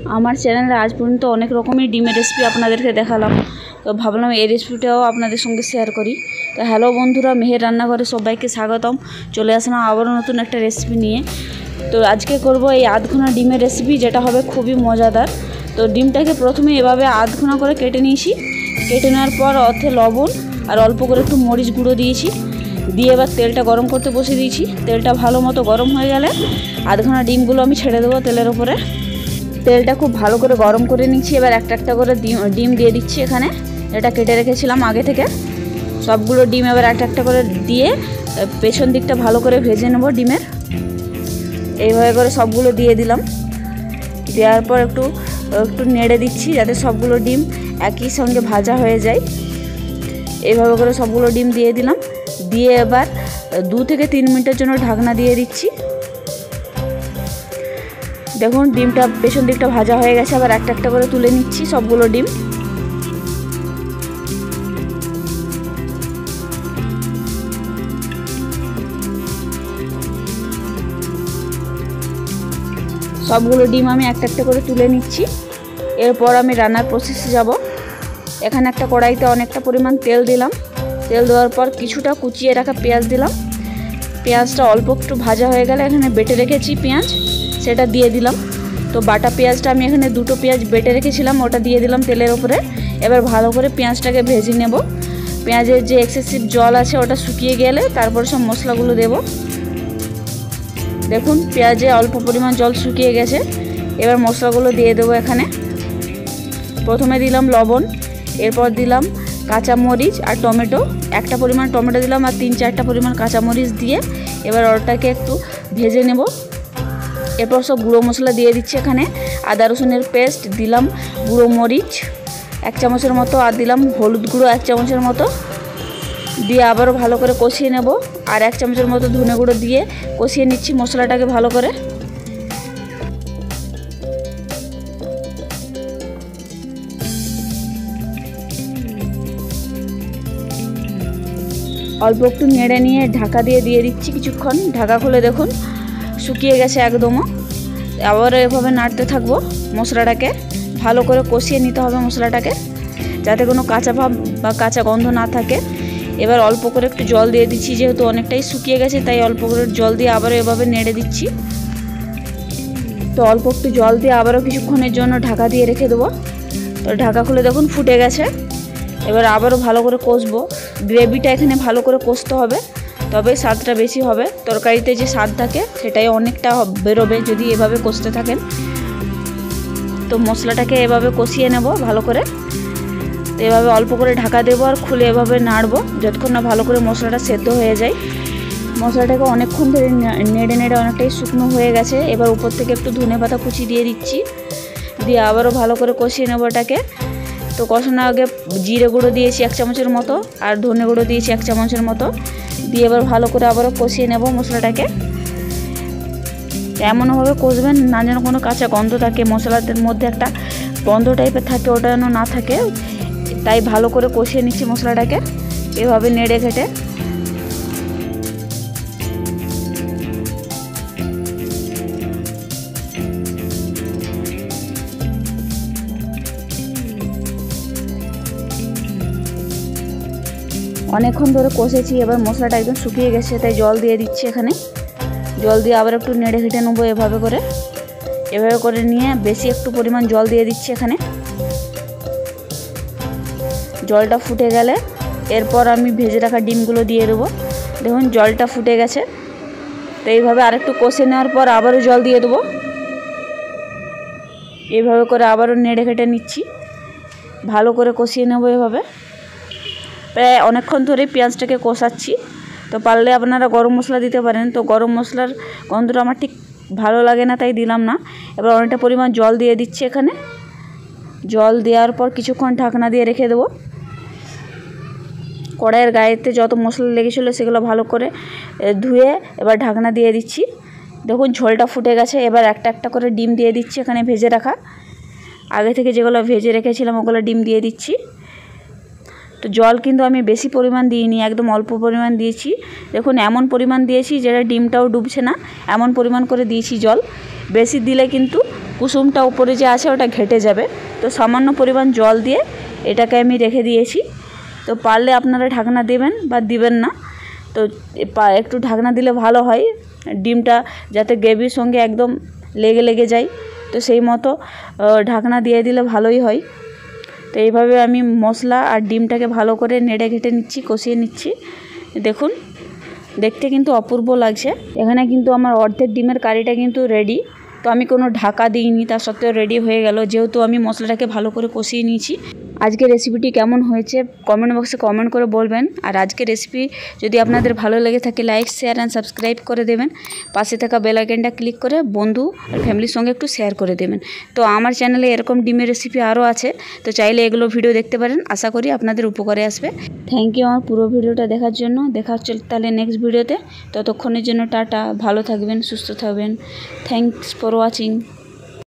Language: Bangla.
আমার চ্যানেলে আজ পর্যন্ত অনেক রকমের ডিমের রেসিপি আপনাদেরকে দেখালাম, তো ভাবলাম এই রেসিপিটাও আপনাদের সঙ্গে শেয়ার করি। তো হ্যালো বন্ধুরা, মেহের রান্নাঘরে সবাইকে স্বাগতম। চলে আসলাম আবারও নতুন একটা রেসিপি নিয়ে। তো আজকে করব এই আধঘনা ডিমের রেসিপি, যেটা হবে খুবই মজাদার। তো ডিমটাকে প্রথমে এভাবে আধঘনা করে কেটে নিয়েছি। কেটে নেওয়ার পর অর্ধে লবণ আর অল্প করে একটু মরিচ গুঁড়ো দিয়েছি। দিয়ে এবার তেলটা গরম করতে বসে দিয়েছি। তেলটা ভালো মতো গরম হয়ে গেলে আধঘনা ডিমগুলো আমি ছেড়ে দেবো তেলের ওপরে। তেলটা খুব ভালো করে গরম করে নিচ্ছি। এবার একটা একটা করে ডিম দিয়ে দিচ্ছি এখানে, এটা কেটে রেখেছিলাম আগে থেকে। সবগুলো ডিম এবার একটা একটা করে দিয়ে পেছন দিকটা ভালো করে ভেজে নেব ডিমের। এইভাবে করে সবগুলো দিয়ে দিলাম। দেওয়ার পর একটু নেড়ে দিচ্ছি যাতে সবগুলো ডিম একই সঙ্গে ভাজা হয়ে যায়। এইভাবে করে সবগুলো ডিম দিয়ে দিলাম। দিয়ে এবার 2 থেকে 3 মিনিটের জন্য ঢাকনা দিয়ে দিচ্ছি। দেখুন ডিমটা পেছন দিকটা ভাজা হয়ে গেছে। আবার একটা একটা করে তুলে নিচ্ছি সবগুলো ডিম। সবগুলো ডিম আমি একটা একটা করে তুলে নিচ্ছি। এরপর আমি রান্নার প্রসেসে যাব। এখানে একটা কড়াইতে অনেকটা পরিমাণ তেল দিলাম। তেল দেওয়ার পর কিছুটা কুচিয়ে রাখা পেঁয়াজ দিলাম। পেঁয়াজটা অল্প একটু ভাজা হয়ে গেলে এখানে বেটে রেখেছি পেঁয়াজ, সেটা দিয়ে দিলাম। তো বাটা পেঁয়াজটা আমি এখানে 2টো পেঁয়াজ বেটে রেখেছিলাম, ওটা দিয়ে দিলাম তেলের ওপরে। এবার ভালো করে পেঁয়াজটাকে ভেজে নেব। পেঁয়াজের যে এক্সেসিভ জল আছে ওটা শুকিয়ে গেলে তারপর সব মশলাগুলো দেব। দেখুন পেঁয়াজে অল্প পরিমাণ জল শুকিয়ে গেছে। এবার মশলাগুলো দিয়ে দেবো এখানে। প্রথমে দিলাম লবণ, এরপর দিলাম কাঁচামরিচ আর টমেটো। একটা পরিমাণ টমেটো দিলাম আর 3-4টা পরিমাণ কাঁচামরিচ দিয়ে এবার ওটাকে একটু ভেজে নেব। এরপর সব গুঁড়ো মশলা দিয়ে দিচ্ছি এখানে। আদা রসুনের পেস্ট দিলাম, গুঁড়ো মরিচ 1 চামচের মতো, আর দিলাম হলুদ গুঁড়ো 1 চামচের মতো। দিয়ে আবারও ভালো করে কষিয়ে নেব। আর 1 চামচের মতো ধনে গুঁড়ো দিয়ে কষিয়ে নিচ্ছি মশলাটাকে ভালো করে। অল্প একটু নেড়ে নিয়ে ঢাকা দিয়ে দিচ্ছি কিছুক্ষণ। ঢাকা খুলে দেখুন শুকিয়ে গেছে একদমও। আবারও এভাবে নাড়তে থাকবো মশলাটাকে। ভালো করে কষিয়ে নিতে হবে মশলাটাকে, যাতে কোনো কাঁচা ভাব বা কাঁচা গন্ধ না থাকে। এবার অল্প করে একটু জল দিয়ে দিচ্ছি, যেহেতু অনেকটাই শুকিয়ে গেছে তাই অল্প করে জল দিয়ে আবারও এভাবে নেড়ে দিচ্ছি। তো অল্প একটু জল দিয়ে আবারও কিছুক্ষণের জন্য ঢাকা দিয়ে রেখে দেবো। তো ঢাকা খুলে দেখুন ফুটে গেছে। এবার আবারও ভালো করে কষবো। গ্রেভিটা এখানে ভালো করে কষতে হবে, তবে স্বাদটা বেশি হবে। তরকারিতে যে স্বাদ থাকে সেটাই অনেকটা বেরোবে যদি এভাবে কষতে থাকেন। তো মশলাটাকে এভাবে কষিয়ে নেব ভালো করে। তো এভাবে অল্প করে ঢাকা দেবো আর খুলে এভাবে নাড়বো যতক্ষণ না ভালো করে মশলাটা সেদ্ধ হয়ে যায়। মশলাটাকে অনেকক্ষণ ধরে নেড়ে নেড়ে অনেকটাই শুকনো হয়ে গেছে। এবার উপর থেকে একটু ধনেপাতা কুচি দিয়ে দিচ্ছি। দিয়ে আবারও ভালো করে কষিয়ে নেবো এটাকে। তো কষানোর আগে জিরে গুঁড়ো দিয়েছি 1 চামচের মতো, আর ধনে গুঁড়ো দিয়েছি 1 চামচের মতো। দিয়ে এবার ভালো করে আবারও কষিয়ে নেব মশলাটাকে। এমনভাবে কষবেন না যেন কোনো কাঁচা গন্ধ থাকে, মশলাদের মধ্যে একটা গন্ধ টাইপের থাকে, ওটা যেন না থাকে। তাই ভালো করে কষিয়ে নিচ্ছি মশলাটাকে এভাবে নেড়ে ঘেটে। অনেকক্ষণ ধরে কষেছি, এবার মশলাটা একদম শুকিয়ে গেছে তাই জল দিয়ে দিচ্ছি এখানে। জল দিয়ে আবার একটু নেড়ে ঘেটে নেবো এভাবে করে নিয়ে বেশি একটু পরিমাণ জল দিয়ে দিচ্ছি এখানে। জলটা ফুটে গেলে এরপর আমি ভেজে রাখা ডিমগুলো দিয়ে দেবো। দেখুন জলটা ফুটে গেছে। তো এইভাবে আরেকটু কষে নেওয়ার পর আবারও জল দিয়ে দেবো। এইভাবে করে আবারও নেড়ে ঘেটে নিচ্ছি, ভালো করে কষিয়ে নেবো এভাবে। প্রায় অনেকক্ষণ ধরে পেঁয়াজটাকে কষাচ্ছি। তো পারলে আপনারা গরম মশলা দিতে পারেন। তো গরম মশলার গন্ধটা আমার ঠিক ভালো লাগে না তাই দিলাম না। এবার অনেকটা পরিমাণ জল দিয়ে দিচ্ছি এখানে। জল দেওয়ার পর কিছুক্ষণ ঢাকনা দিয়ে রেখে দেবো। কড়াইয়ের গায়েতে যত মশলা লেগেছিলো সেগুলো ভালো করে ধুয়ে এবার ঢাকনা দিয়ে দিচ্ছি। দেখুন ঝোলটা ফুটে গেছে। এবার একটা একটা করে ডিম দিয়ে দিচ্ছি এখানে ভেজে রাখা। আগে থেকে যেগুলো ভেজে রেখেছিলাম ওগুলো ডিম দিয়ে দিচ্ছি। তো জল কিন্তু আমি বেশি পরিমাণ দিইনি, একদম অল্প পরিমাণ দিয়েছি। দেখুন এমন পরিমাণ দিয়েছি যেটা ডিমটাও ডুবছে না, এমন পরিমাণ করে দিয়েছি জল। বেশি দিলে কিন্তু কুসুমটা উপরে যে আছে ওটা ঘেটে যাবে। তো সামান্য পরিমাণ জল দিয়ে এটাকে আমি রেখে দিয়েছি। তো পারলে আপনারা ঢাকনা দেবেন বা দিবেন না, তো একটু ঢাকনা দিলে ভালো হয়, ডিমটা যাতে গ্রেভির সঙ্গে একদম লেগে যায়। তো সেই মতো ঢাকনা দিয়ে দিলে ভালোই হয়। তো এইভাবে আমি মশলা আর ডিমটাকে ভালো করে নেড়ে ঘেটে নিচ্ছি, কষিয়ে নিচ্ছি। দেখুন দেখতে কিন্তু অপূর্ব লাগছে। এখানে কিন্তু আমার অর্ধেক ডিমের কারিটা কিন্তু রেডি। তো আমি কোনো ঢাকা দিইনি, তা সত্ত্বেও রেডি হয়ে গেল, যেহেতু আমি মশলাটাকে ভালো করে কষিয়ে নিয়েছি। আজকের রেসিপিটি কেমন হয়েছে কমেন্ট বক্সে কমেন্ট করে বলবেন। আর আজকের রেসিপি যদি আপনাদের ভালো লেগে থাকে লাইক শেয়ার অ্যান্ড সাবস্ক্রাইব করে দেবেন। পাশে থাকা বেল আইকনটা ক্লিক করে বন্ধু আর ফ্যামিলির সঙ্গে একটু শেয়ার করে দেবেন। তো আমার চ্যানেলে এরকম ডিমের রেসিপি আরও আছে, তো চাইলে এগুলো ভিডিও দেখতে পারেন। আশা করি আপনাদের উপকারে আসবে। থ্যাংক ইউ আমার পুরো ভিডিওটা দেখার জন্য। দেখা হচ্ছে তাহলে নেক্সট ভিডিওতে। ততক্ষণের জন্য টাটা, ভালো থাকবেন, সুস্থ থাকবেন। Thanks for watching.